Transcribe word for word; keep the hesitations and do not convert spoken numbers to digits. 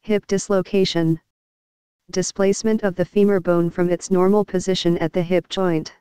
Hip dislocation. Displacement of the femur bone from its normal position at the hip joint.